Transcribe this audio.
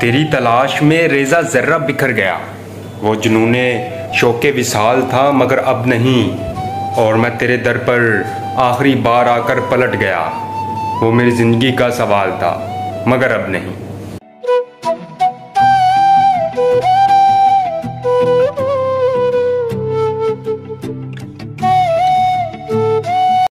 तेरी तलाश में रेज़ा ज़र्रा बिखर गया। वो जुनूने शौक़े विसाल था मगर अब नहीं। और मैं तेरे दर पर आखिरी बार आकर पलट गया। वो मेरी ज़िंदगी का सवाल था मगर अब नहीं।